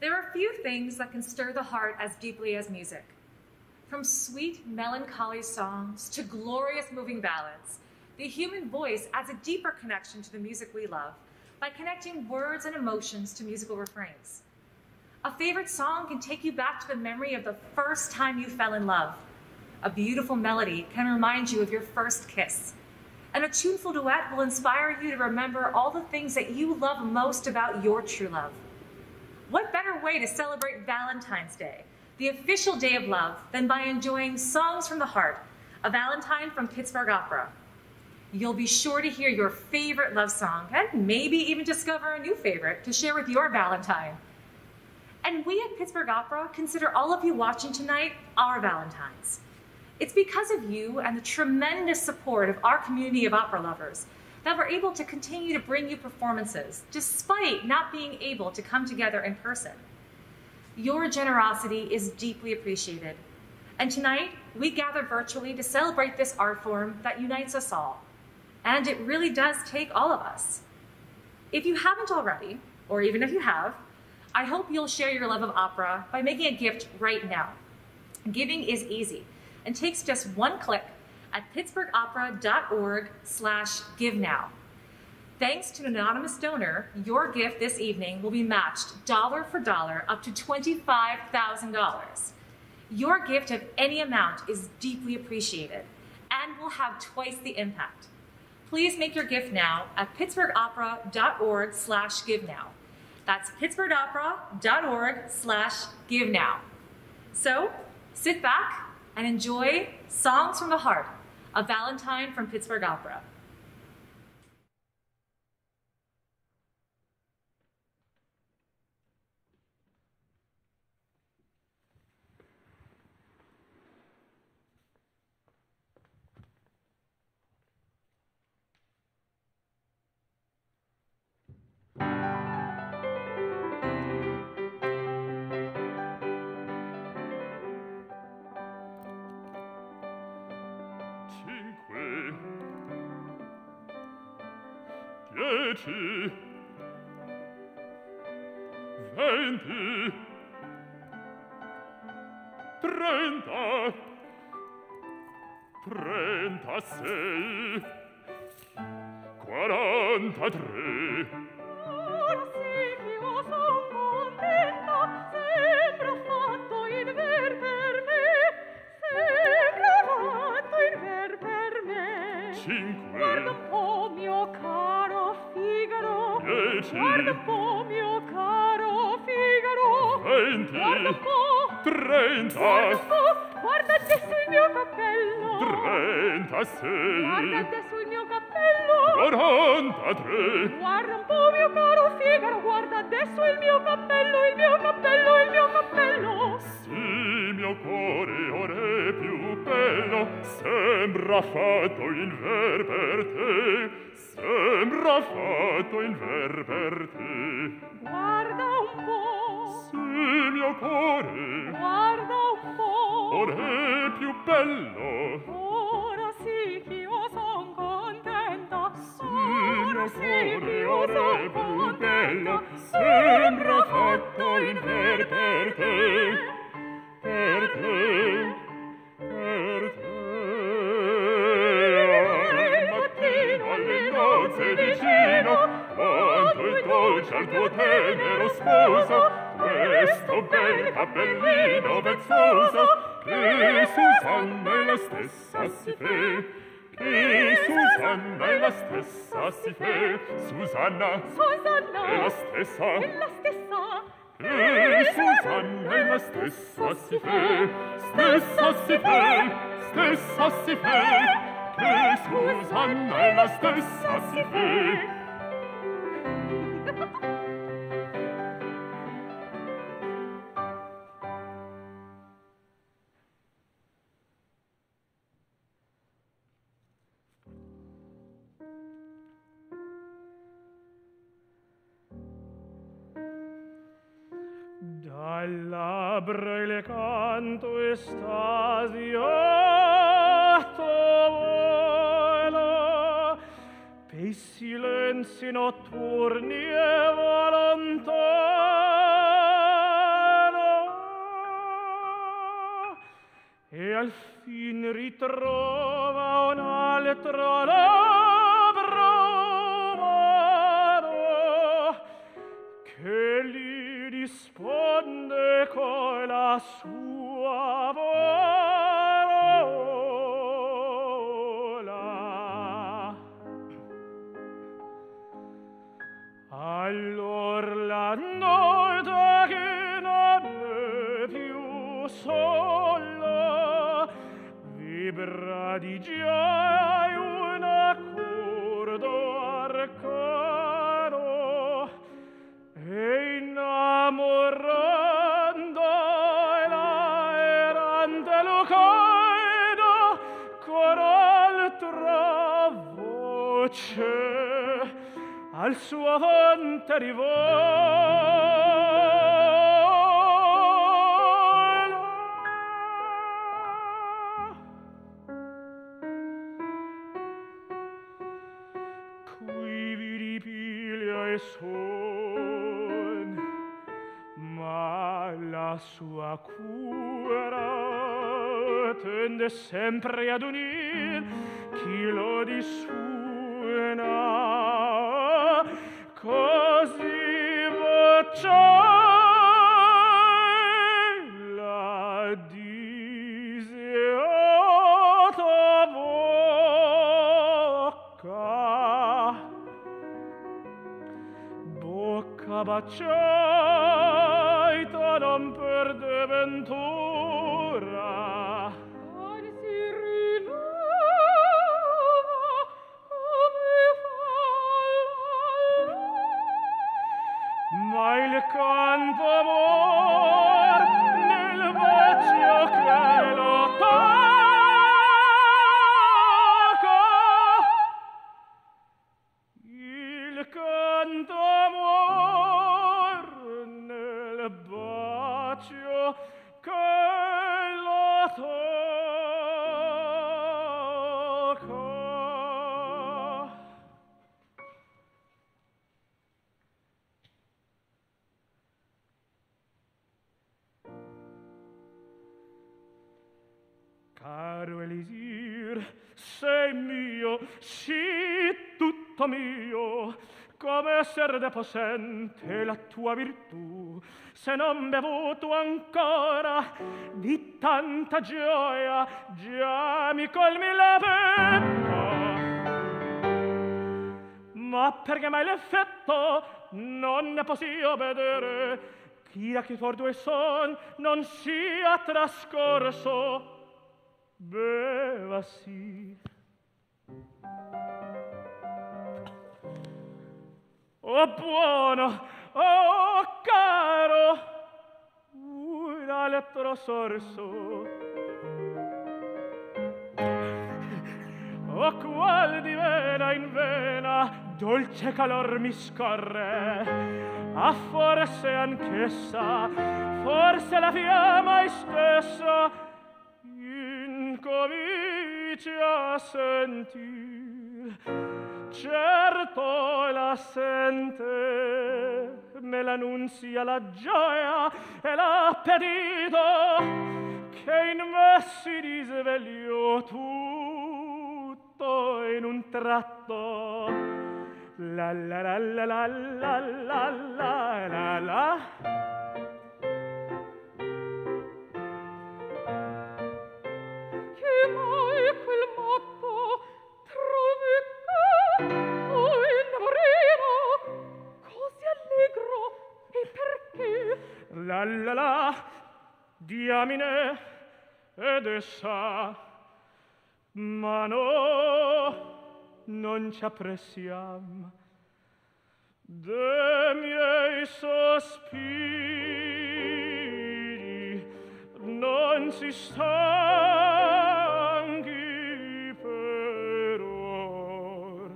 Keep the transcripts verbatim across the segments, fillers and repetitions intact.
There are few things that can stir the heart as deeply as music. From sweet, melancholy songs to glorious moving ballads, the human voice adds a deeper connection to the music we love by connecting words and emotions to musical refrains. A favorite song can take you back to the memory of the first time you fell in love. A beautiful melody can remind you of your first kiss. And a tuneful duet will inspire you to remember all the things that you love most about your true love. What better way to celebrate Valentine's Day, the official day of love, than by enjoying Songs from the Heart, a Valentine from Pittsburgh Opera. You'll be sure to hear your favorite love song and maybe even discover a new favorite to share with your Valentine. And we at Pittsburgh Opera consider all of you watching tonight our Valentines. It's because of you and the tremendous support of our community of opera lovers that we're able to continue to bring you performances despite not being able to come together in person. Your generosity is deeply appreciated. And tonight, we gather virtually to celebrate this art form that unites us all. And it really does take all of us. If you haven't already, or even if you have, I hope you'll share your love of opera by making a gift right now. Giving is easy and takes just one click at pittsburgh opera dot org slash give now. Thanks to an anonymous donor, your gift this evening will be matched dollar for dollar up to twenty-five thousand dollars. Your gift of any amount is deeply appreciated and will have twice the impact. Please make your gift now at pittsburgh opera dot org slash give now. That's pittsburgh opera dot org slash give now. So sit back and enjoy Songs from the Heart, a Valentine from Pittsburgh Opera. Dieci, venti, trenta, trentasei, quarantatré. Ora sì che io son contenta, sembra fatto in ver per me, sembra fatto in ver per me. Cinque, Guarda un po' mio caro Figaro, dieci, guarda un po' mio caro Figaro, venti, guarda un po', trenta, guarda un po', guarda adesso il mio cappello, trentasei, guarda adesso il mio cappello, quarantatré. guarda un po' mio caro Figaro, guarda adesso il mio cappello, il mio cappello, il mio cappello. Sì, mio cuore ora è più bello, sembra fatto in ver per te, sembra fatto in ver per te. Guarda un po', Sì, mio cuore, guarda un po', ora è più bello. ora sì che io son contenta, Sì, ora mio sì che cuore, io ora è son più bello, contenta, sembra fatto in ver per te, per te, per te. Al mattino alle nozze vicino, quanto è dolce al tuo tenero sposo, questo bel cappellino vezzoso, che Susanna è la stessa si fe, che Susanna è la stessa si fe, Susanna Susanna è la stessa, è la stessa, che Susanna è la stessa si fe, stessa si fe, stessa si fe, che Susanna è la stessa si fe. Dal labbra le canto estasiato volo, pei silenzi notturni e volontà, al fin ritrova un altro labbro umano che gli risponde con la sua parola. Allor la notte che non è più sola vibra di gioia un accordo arcano e innamorando la errante Lucano con altra voce al suo fonte rivola. Qui vi ripiglia e son, ma la sua cura tende sempre ad unir chi lo disuena. Così vociai la disiata bocca, bocca baciai ta non perde ventura. Ma il canto amor nel bacio che lo tocca, il canto amor nel bacio che lo tocca. Caro Elisir, sei mio, sì, tutto mio, come esser deposente la tua virtù, se non bevuto ancora di tanta gioia, già mi colmi la pena. Ma perché mai l'effetto non ne possio vedere, chi a chi for due son non sia trascorso, beva sì. Oh buono, oh caro, un altro sorso. Oh qual di vena in vena dolce calor mi scorre, ah forse anch'essa, forse la fiamma stessa incomincia a sentir, certo la sente, me l'annunzia la gioia e l'appetito che in me si risvegliò tutto in un tratto. La la la la la la la la la la. Che mai quel matto trovi che oh innamorino così allegro e perché? La la la, diamine ed essa, ma no, non ci appressiam de miei sospiri, non si stanchi per or.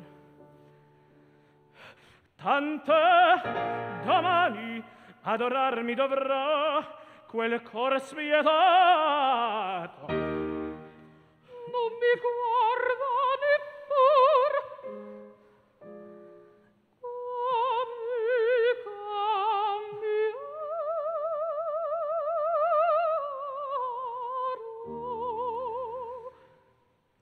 Tant'è, domani adorarmi dovrà quel cor spietato. Non mi guarda neppur, amica mia.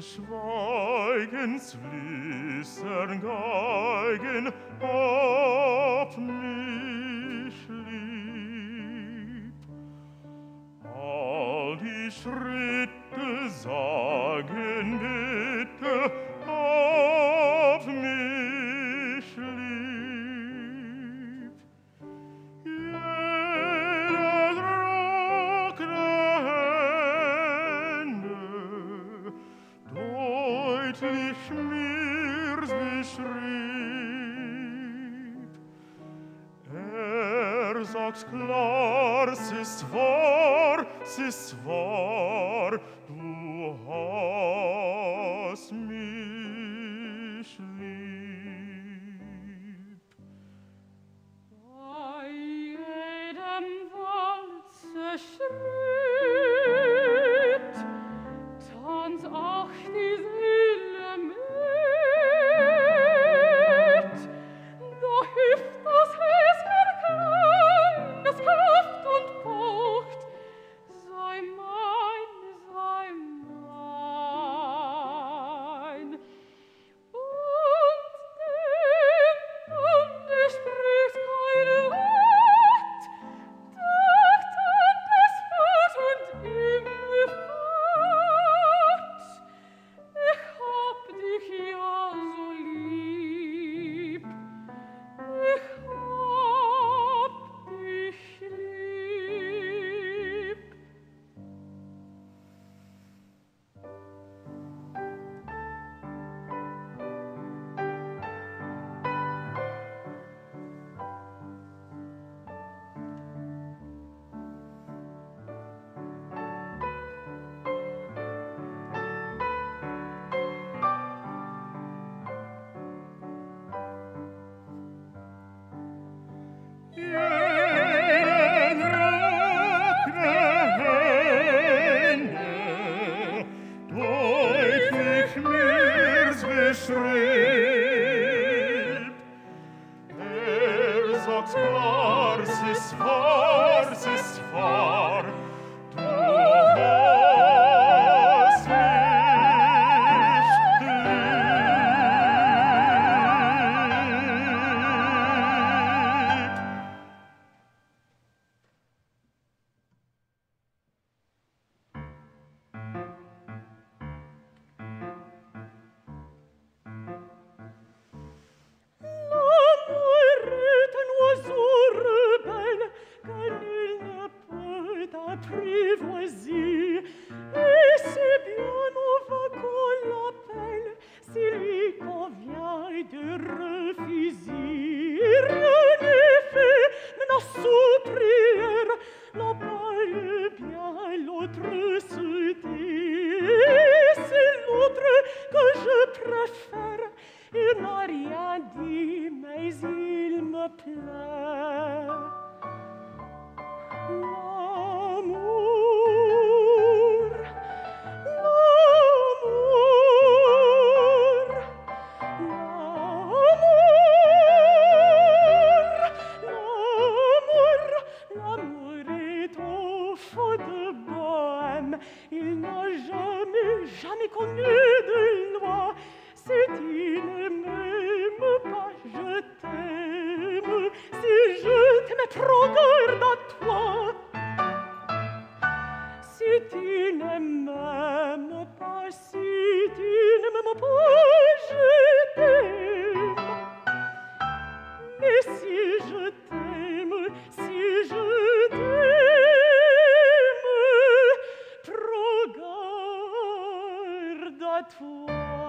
Schweigens flüstern Geigen ob mich lieb. All die Schritte sagen bitte auf mich lieb. Jeder trockene Hände deutlich mir's beschrieb. Er sagt's klar, es ist wahr, es ist wahr, du hast mich lieb. Bei jedem Walzerschritt tanzt auch die Seele mit. Da hilft das Herz mir klein, das klopft und pocht. Sei mein, sei mein. Und dem, und der spricht kein Wort, dacht an das Wort und ihm fort. Ich hab dich ja so lieb, ich hab dich lieb. Jeden trockene Hände deutlich mir's beschrieb. Er sagt's klar, es ist wahr, es ist wahr, du hast mich lieb. L'amour est un oiseau rebelle que nul ne peut apprivoiser. Et c'est bien on va qu'on l'appelle s'il lui convient de refuser. Rien n'est fait, mais nos sous-prières n'ont pas eu bien l'autre se tait. C'est l'autre que je préfère. Il n'a rien dit, mais il me plaît. L'amour, l'amour, l'amour, l'amour, l'amour est au fond de bohème. Il n'a jamais, jamais connu de loi. Si tu ne m'aimes pas, je t'aime. Si je t'aime, prends garde à toi. Si tu ne m'aimes pas, si tu ne m'aimes pas, je t'aime. Mais si je t'aime, si je t'aime, prends garde à toi.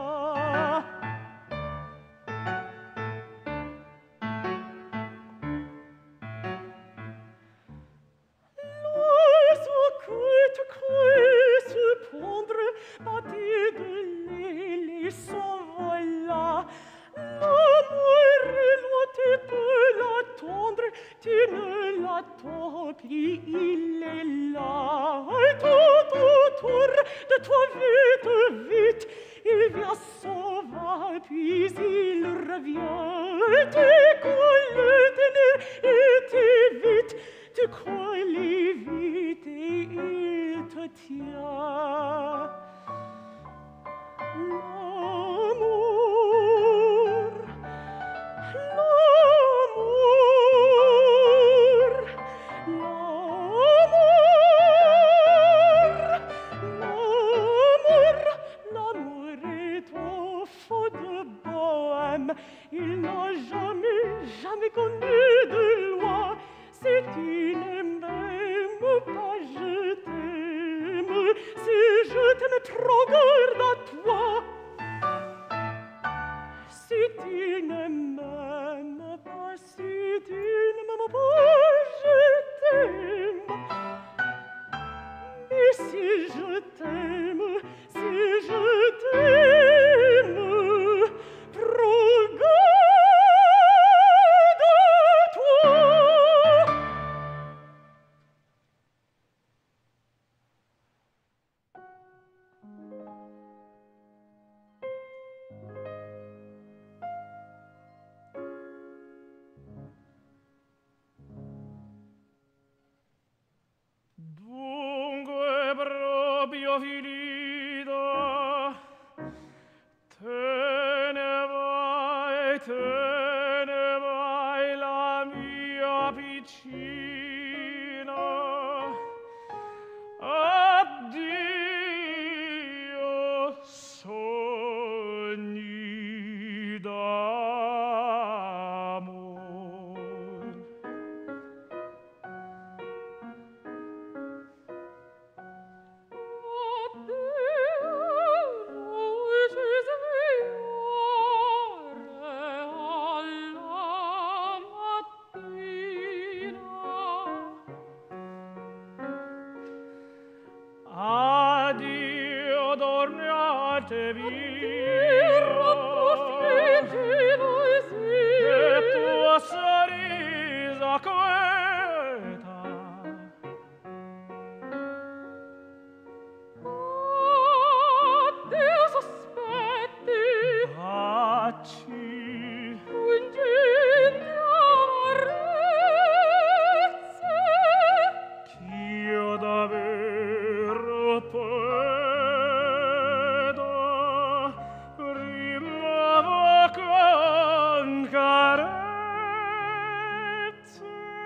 L'oiseau que tu crois se pondre, battu de l'aile et s'envola. L'amour est loin, tu peux l'attendre, tu ne l'attends plus, il est là. Tout autour de toi, vite, vite, il vient, s'en va, puis il revient. Tu crois le tenir et tu vite, tu crois les vite et il te tient. trop garde-toi. Si tu ne m'aimes pas, si tu ne m'aimes pas, je t'aime. Mais si je t'aime, si je t'aime, prends garde-toi. Dunque proprio finita, te ne vai, te ne vai la mia piccina. Addio sogni d'amor. Addio, dormi alte via, che tua sorrisa queta. Addio sospetti, Taci, fungenti amarezze, ch'io davvero pedo, rimuovo con carezze.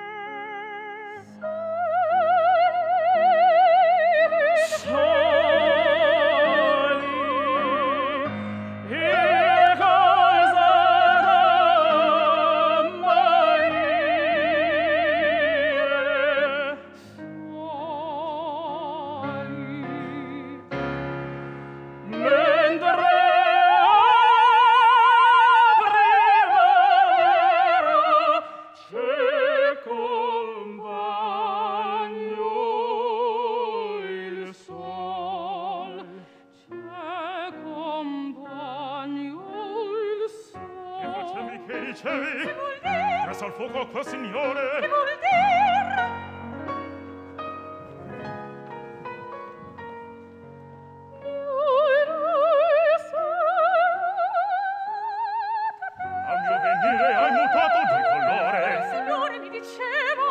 Soli, e cosa da morire. Mentre primavera c'è compagno il sol, c'è compagno il Che sole. facevi, che dicevi? Che vuol dire? Presso al fuoco qua, signore. Che vuol dire? Al mio venire hai mutato di colore. Signore mi diceva,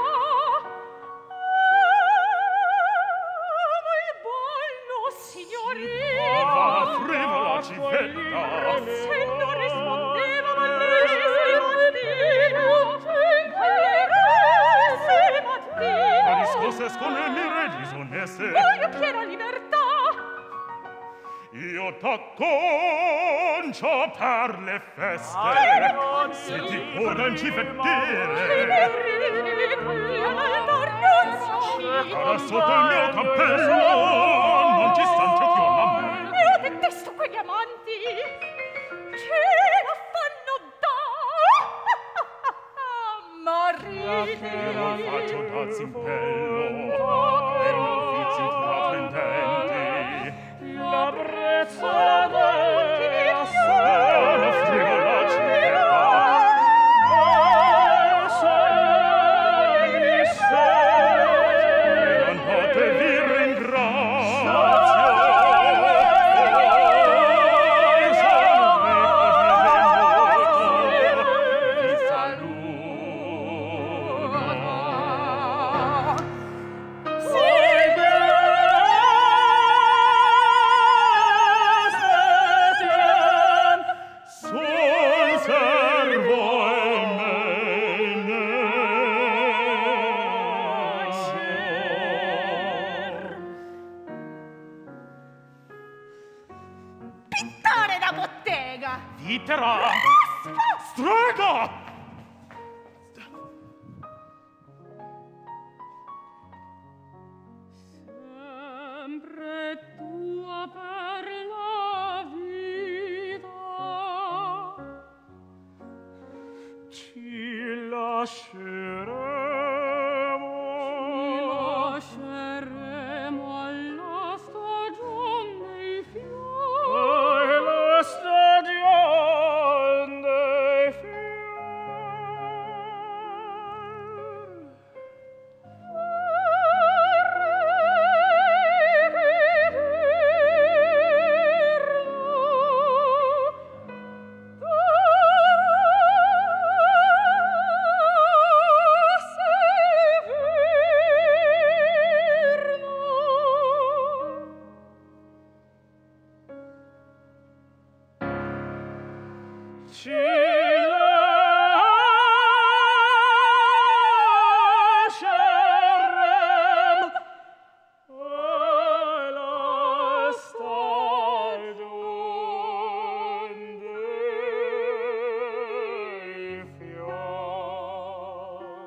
ama il ballo, signorina. Va frivola civetta. Se non rispondeva, ma lei si mattina, alle mattina. La riscosse con le mire disonnesse. Voglio piena libertà. Io t'acconcio per le feste. Se ti vorran civettire. Cara sotto il mio cappello non ti stanno più a me. Io detesto quegli amanti che la fanno da Che la marito. faccio da zimpello e in uffizi intraprendenti. La brezza della Sono frivola civetta. E andate vi ringrazio. Vi saluto. Son servo Pittore da bottega. Vitera! Strega! Sempre tua per lasceremo alla stagion dei fiori. alla stagion dei fiori. Ci lascerem alla stagion dei fior.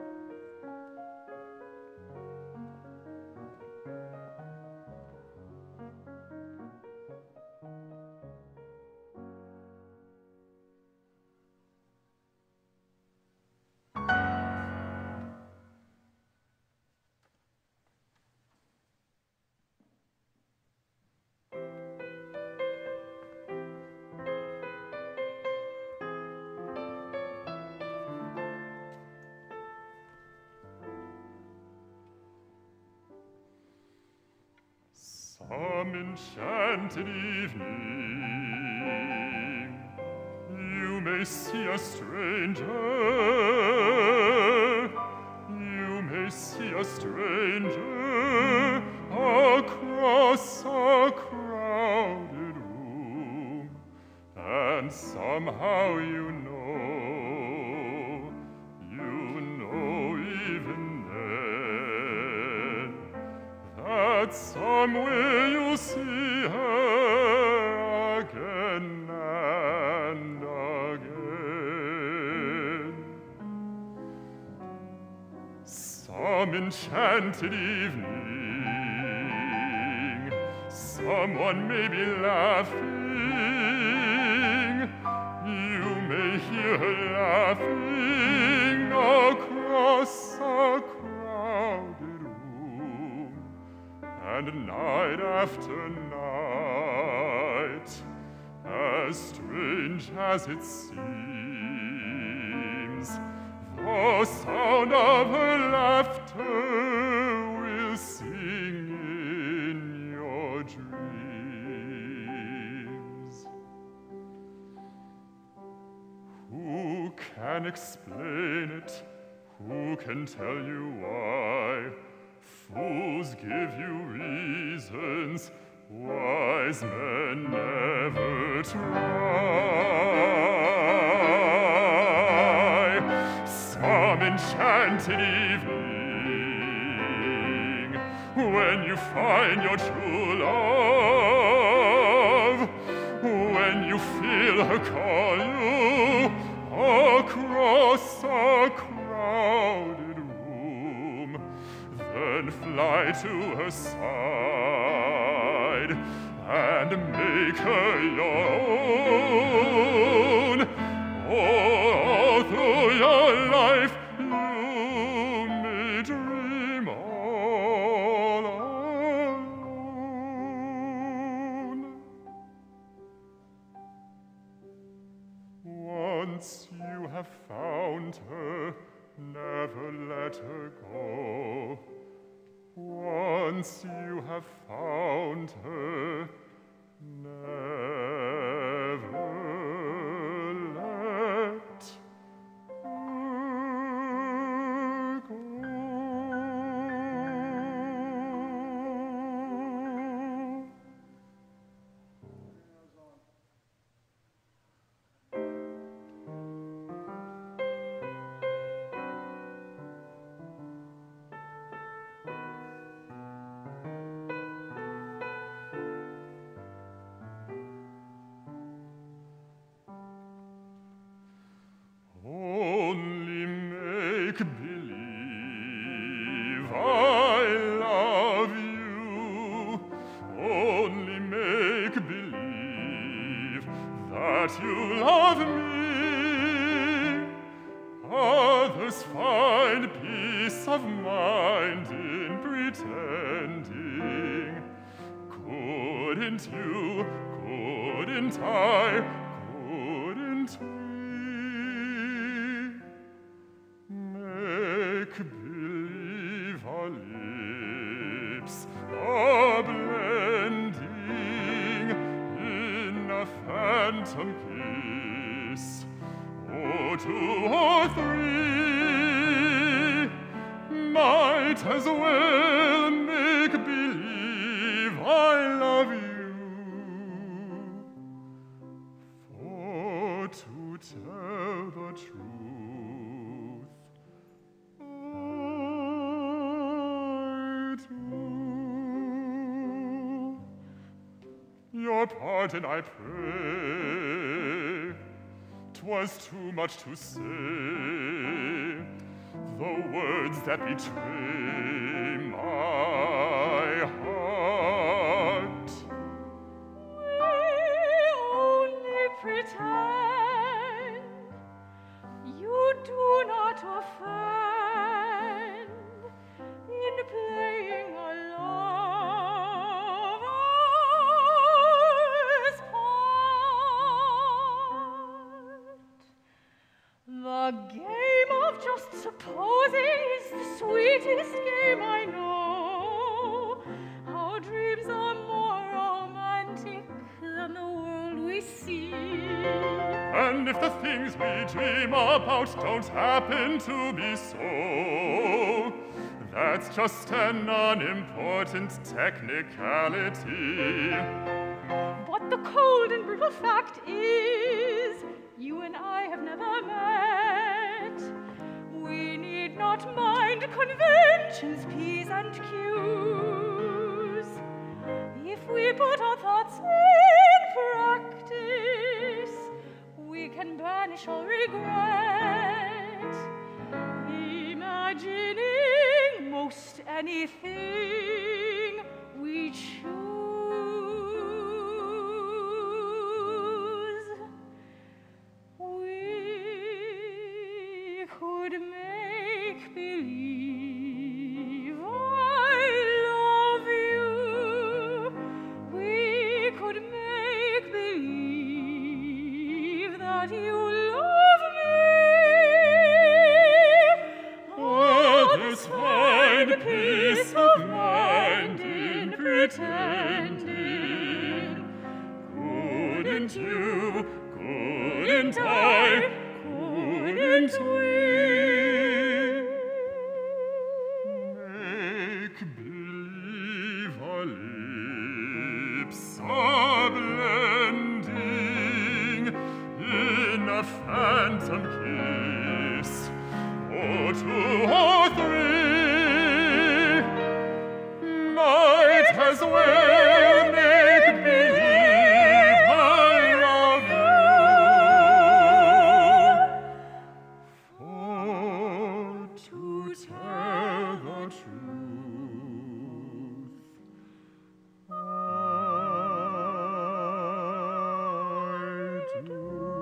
Some enchanted evening, you may see a stranger, you may see a stranger across a crowded room, and somehow you know, you know even then, that somewhere you'll see her again and again. Some enchanted evening, someone may be laughing, you may hear her laughing across a crowded room, and night after night, as strange as it seems, the sound of her laughter will sing in your dreams. Who can explain it? Who can tell you why? Fools give you reasons, wise men never try. Some enchanted evening, when you find your true love, when you feel her call you across a crowded room, then fly to her side and make her your own. All through your life you may dream all alone. Once you have found her, never let her go. Once you have found her, never let her go. Only make believe I love you. Only make believe that you love me. Other Others find peace of mind in pretending. Couldn't you, couldn't I, couldn't we make believe our lips are blending in a phantom kiss? Oh, two or three might as well make believe I love you. For to tell the truth, I do. Your pardon I pray, 'twas too much to say, the words that betray my heart. We only pretend, you do not offend in playing a lover's part. The game of just supposing is the sweetest game I know. Our dreams are more romantic than the world we see. And if the things we dream about don't happen to be so, that's just an unimportant technicality. But the cold and brutal fact is, you and I have never met. We need not mind conventions, P's and Q's. If we put our thoughts in practice, we can banish all regret, imagining most anything we choose. We could make believe I love you. We could make believe that you love me. Others find peace of mind in pretending. Couldn't you, couldn't I, couldn't we make believe our lips are blending in a phantom kiss? Or two or three might as well make believe I love you. For to tell the truth, I do.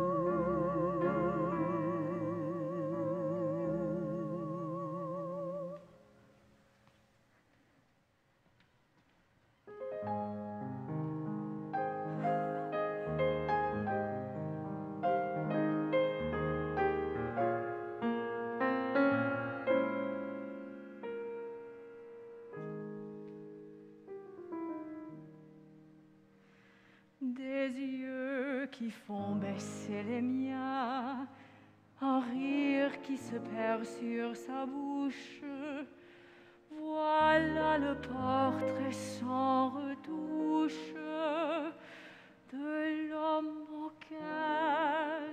Des yeux qui font baisser les miens, un rire qui se perd sur sa bouche. Voilà le portrait sans retouche de l'homme auquel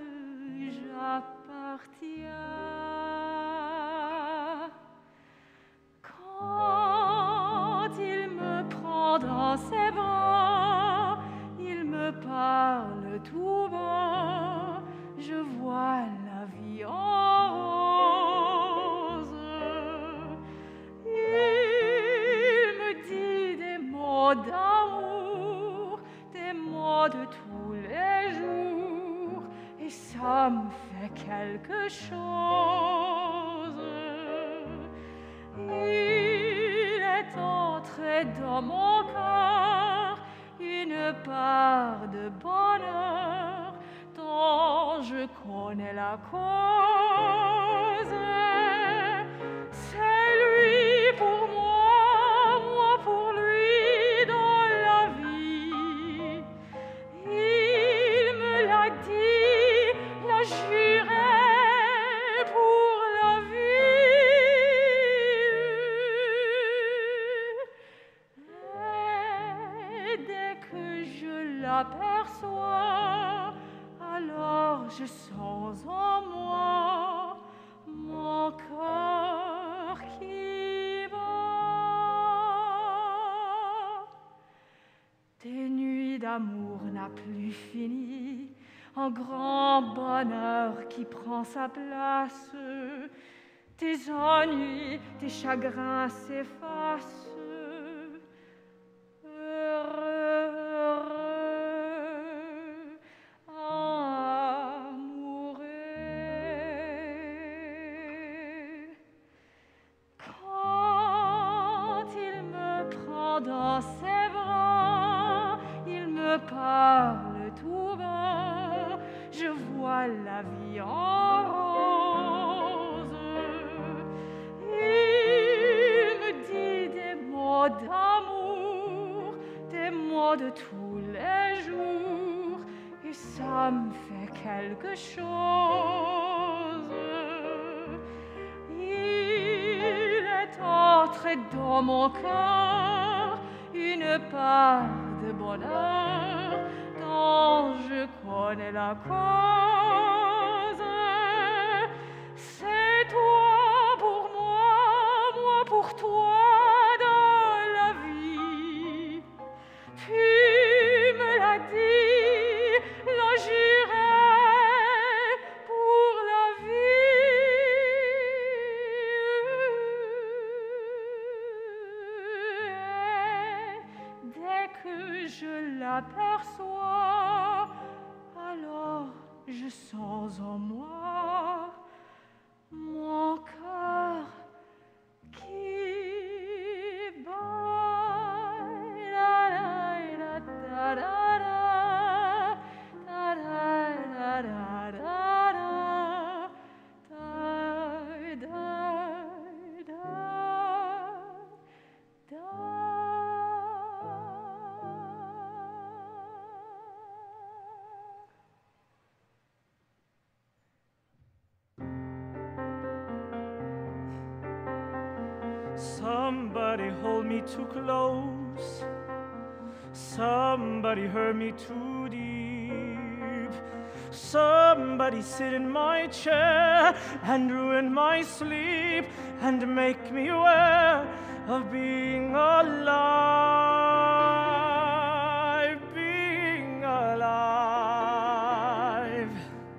j'appartiens. Quand il me prend dans ses bras, il me parle tout bas, je vois la vie en rose. Il me dit des mots d'amour, des mots de tous les jours, et ça me fait quelque chose. part de bonheur dont je connais la cause. C'est lui pour moi, moi pour lui dans la vie. Il me l'a dit, l'a juré pour la vie. Et dès que je l'aperçois, alors je sens en moi mon cœur qui bat. Des nuits d'amour n'a plus fini, un grand bonheur qui prend sa place. Tes ennuis, tes chagrins s'effacent. Heureux, heureux, amoureux. Quand il me prend dans ses bras, il me parle tout bas, je vois la vie en rose. Il me dit des mots d'amour, des mots de tous les jours, et ça me fait quelque chose. Il est entré dans mon cœur une part de bonheur dont je connais la cause. C'est toi pour moi, moi pour toi dans la vie. Tu me l'as dit, l'as juré pour la vie. Dès que je l'aperçois, alors je sens en moi mon cœur qui bat. La, la, la, da, da, da, da, da, da, da, da, da, da, da, da. Somebody hold me too close. Somebody hurt me too deep. Somebody sit in my chair and ruin my sleep and make me aware of being alive, being alive.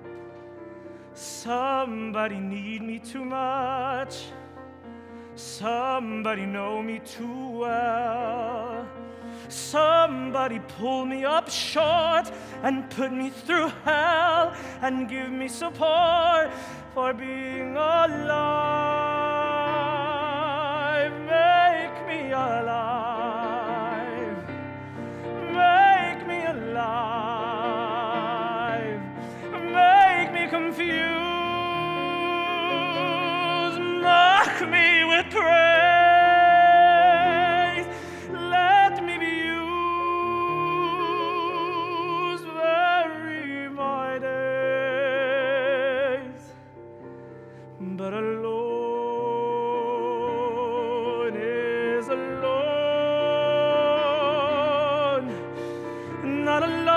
Somebody need me too much. Somebody know me too well. Somebody pull me up short and put me through hell and give me support for being alive. Make me alive. Make me alive. Make me confused. Mock me with praise. Let me be used. Vary my days. But alone is alone. Not alone.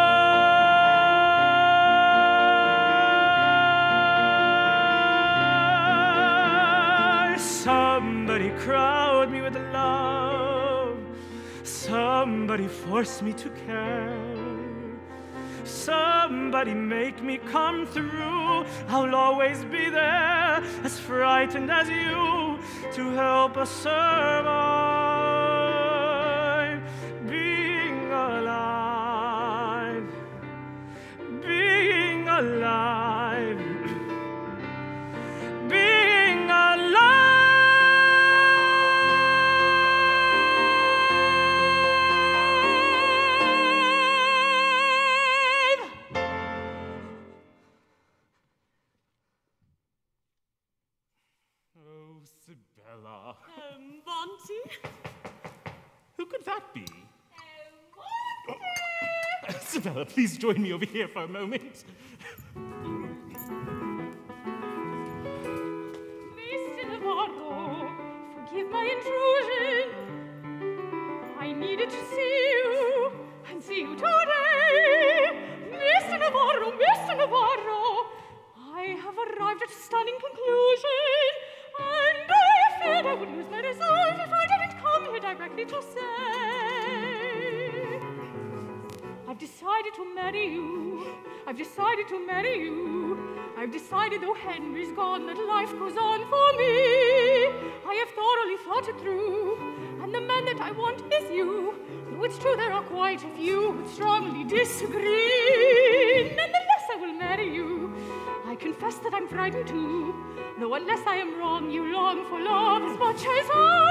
Somebody crowd me with love. Somebody force me to care. Somebody make me come through. I'll always be there, as frightened as you, to help us survive. Being alive. Being alive. Being alive. that be? Oh. Isabella, please join me over here for a moment. Mister Navarro, forgive my intrusion. I needed to see you, and see you today. Mister Navarro, Mister Navarro, I have arrived at a stunning conclusion, and I feared I would lose my resolve if I didn't come here directly to say I've decided to marry you. I've decided to marry you. I've decided, though Henry's gone, that life goes on for me. I have thoroughly thought it through, and the man that I want is you. Though it's true there are quite a few who strongly disagree, nonetheless I will marry you. I confess that I'm frightened too, though unless I am wrong, you long for love as much as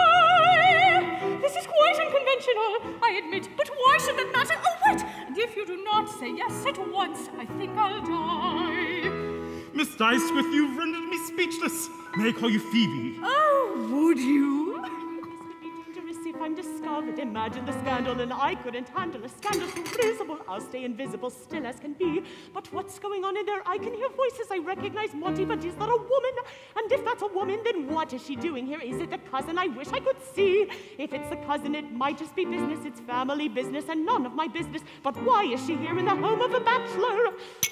I. This is quite unconventional, I admit, but why should that matter? Oh, wait! And if you do not say yes at once, I think I'll die. Miss Dysquith, you've rendered me speechless. May I call you Phoebe? Oh, would you? If I'm discovered, imagine the scandal, and I couldn't handle a scandal so visible. I'll stay invisible, still as can be. But what's going on in there? I can hear voices, I recognize Monty, but is that a woman? And if that's a woman, then what is she doing here? Is it the cousin? I wish I could see. If it's the cousin, it might just be business. It's family business and none of my business. But why is she here in the home of a bachelor?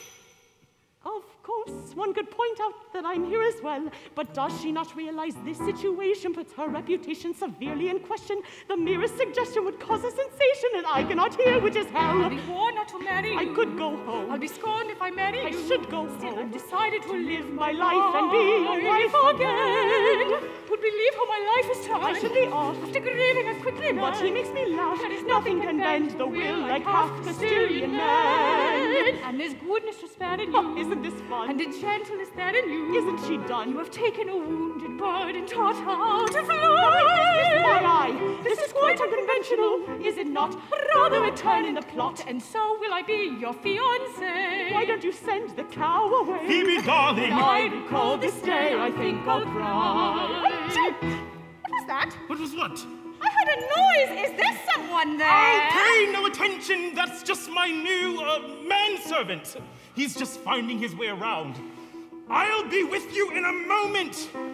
Of course, one could point out that I'm here as well, but does she not realize this situation puts her reputation severely in question? The merest suggestion would cause a sensation, and I cannot hear, which is hell. I'll be sworn not to marry you. I could go home. I'll be scorned if I marry you. I should go Still, home. I've decided to live my life and be a wife again. Would believe how my life is turned. I should be off. After grieving, I've quickly learned. But he makes me laugh. There is Nothing can bend the will like half Castilian men. And there's goodness to spare in you. Oh, isn't this fun? And a gentleness there in you. Isn't she done? You have taken a wounded bird and taught her how to fly. My eye. This, this is quite unconventional, is it not? Rather a turn in the plot, and so will I be your fiancé. Why don't you send the cow away? Phoebe, darling! When I recall this day, I think I'll cry. What was that? What was what? I heard a noise. Is there someone there? Oh, pay no attention. That's just my new uh, manservant. He's just finding his way around. I'll be with you in a moment. Uh,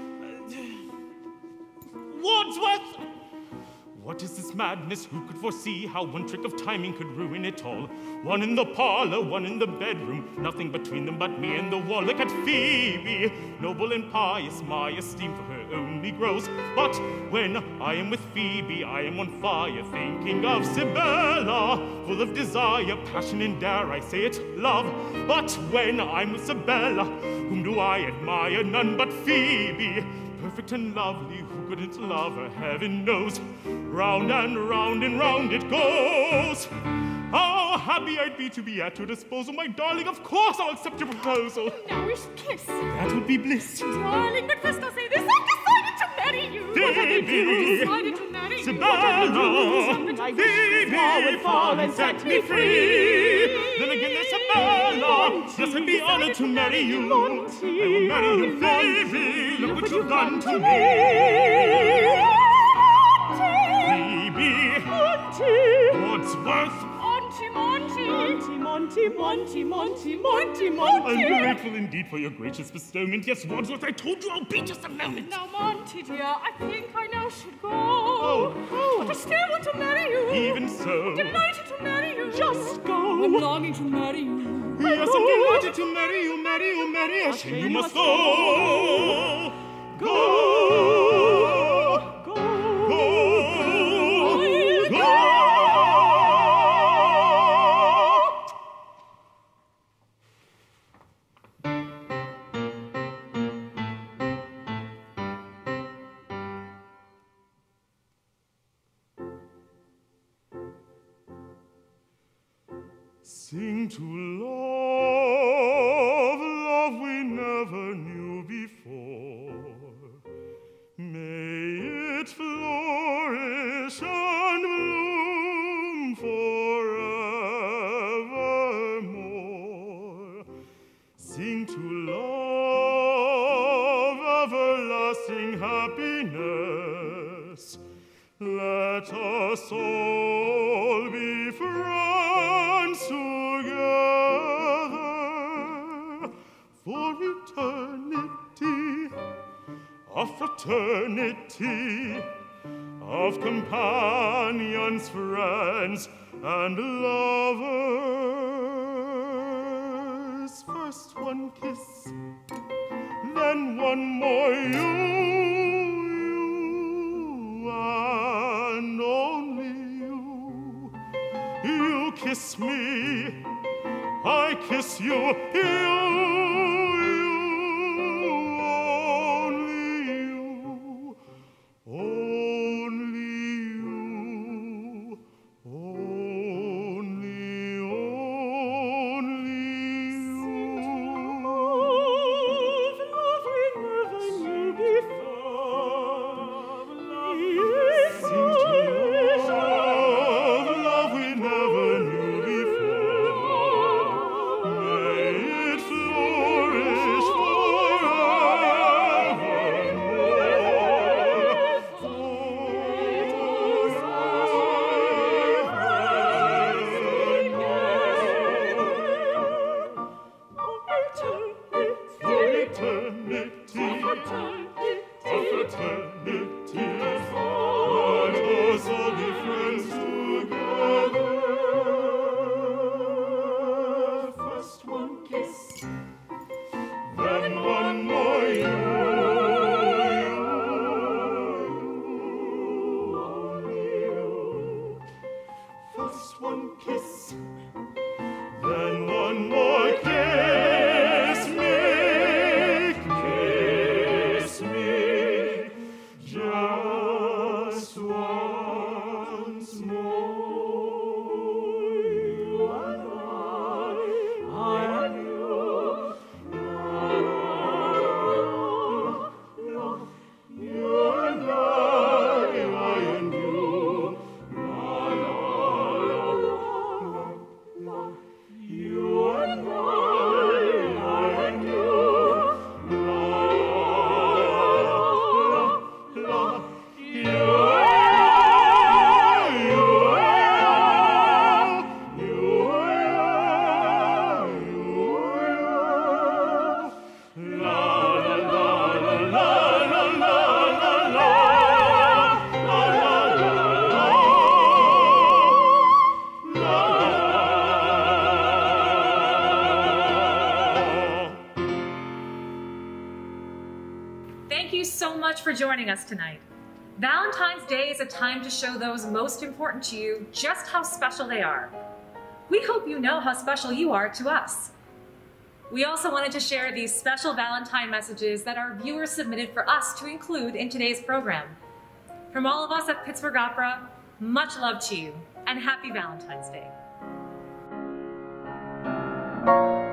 Wordsworth! What is this madness? Who could foresee how one trick of timing could ruin it all? One in the parlor, one in the bedroom, nothing between them but me and the wall. Look at Phoebe, noble and pious, my esteem for her only grows. But when I am with Phoebe, I am on fire, thinking of Sibella, full of desire, passion, and dare I say it, love. But when I'm with Sibella, whom do I admire? None but Phoebe, perfect and lovely, who couldn't love her, heaven knows. Round and round and round it goes. How happy I'd be to be at your disposal, my darling. Of course I'll accept your proposal. Now we should kiss. That would be bliss. Darling, but first I'll say this. I've decided to marry you. Phoebe! I've decided to marry you. Sibella! Phoebe, would fall and set me free. Then again there's Sibella. Yes, I'd be honored to marry you. Monty, I will marry you, Phoebe. Look what you've done to me. Phoebe. Monty. Wordsworth. Monty, Monty. Monty, Monty, Monty, Monty, Monty. I'm grateful indeed for your gracious bestowment. Yes, Wordsworth, I told you I'll be just a moment. Now, Monty, dear, I think I now should go. Oh, oh. But I still want to marry you. Even so. Delighted to marry you. Just go. I'm longing to marry you. Yes, I'm delighted to marry you, marry you, marry you. Okay, You must go. Go. Go. Go. Go. Sing to love, love we never knew before. May it flourish and bloom forevermore. Sing to love, everlasting happiness. Let us all all be friends together for eternity, a fraternity of companions, friends, and lovers. First one kiss, then one more, you, you, and only you. You kiss me, I kiss you, you. For joining us tonight. Valentine's Day is a time to show those most important to you just how special they are. We hope you know how special you are to us. We also wanted to share these special Valentine messages that our viewers submitted for us to include in today's program. From all of us at Pittsburgh Opera, much love to you and happy Valentine's Day.